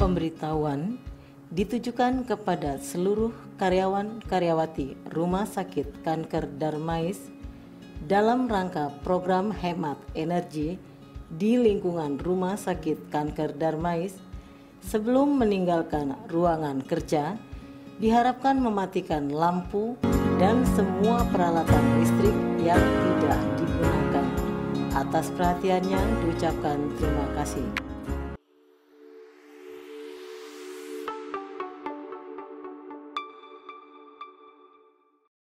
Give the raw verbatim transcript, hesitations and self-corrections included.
pemberitahuan ditujukan kepada seluruh karyawan-karyawati Rumah Sakit Kanker Darmais dalam rangka program hemat energi di lingkungan Rumah Sakit Kanker Darmais. Sebelum meninggalkan ruangan kerja, diharapkan mematikan lampu dan semua peralatan listrik yang tidak digunakan. Atas perhatiannya diucapkan terima kasih.